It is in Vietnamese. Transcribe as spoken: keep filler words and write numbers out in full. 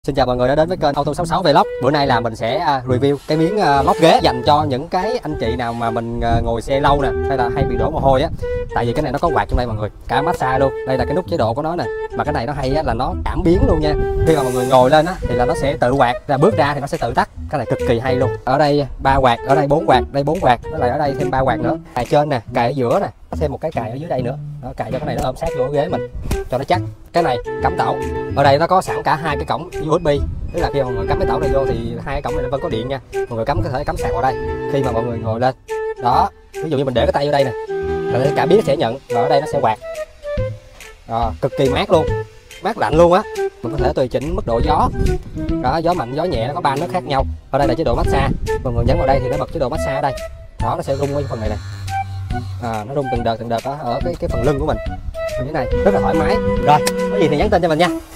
Xin chào mọi người đã đến với kênh Auto sáu sáu Vlog. Bữa nay là mình sẽ review cái miếng lót ghế dành cho những cái anh chị nào mà mình ngồi xe lâu nè, hay là hay bị đổ mồ hôi á. Tại vì cái này nó có quạt trong đây mọi người, cả massage luôn. Đây là cái nút chế độ của nó nè. Mà cái này nó hay á, là nó cảm biến luôn nha. Khi mà mọi người ngồi lên á thì là nó sẽ tự quạt, ra bước ra thì nó sẽ tự tắt. Cái này cực kỳ hay luôn. Ở đây ba quạt, ở đây bốn quạt, đây bốn quạt, với lại ở đây thêm ba quạt nữa. Cài trên nè, cài ở giữa nè, có thêm một cái cài ở dưới đây nữa. Đó, cài cho cái này nó ôm sát vô ghế mình cho nó chắc. Cái này cắm tẩu. Ở đây nó có sẵn cả hai cái cổng u ét bê. Tức là khi mà mọi người cắm cái tẩu này vô thì hai cái cổng này nó vẫn có điện nha. Mọi người cắm có thể cắm sạc vào đây. Khi mà mọi người ngồi lên, đó, ví dụ như mình để cái tay vô đây nè, là cả biết nó sẽ nhận, và ở đây nó sẽ quạt. Đó, cực kỳ mát luôn, mát lạnh luôn á. Mình có thể tùy chỉnh mức độ gió. Đó, gió mạnh, gió nhẹ nó có ba nước khác nhau. Ở đây là chế độ massage. Mọi người nhấn vào đây thì nó bật chế độ massage ở đây. Đó, nó sẽ rung cái phần này nè. À, nó rung từng đợt từng đợt đó, ở cái cái phần lưng của mình. Như thế này rất là thoải mái. Rồi, có gì thì nhắn tin cho mình nha.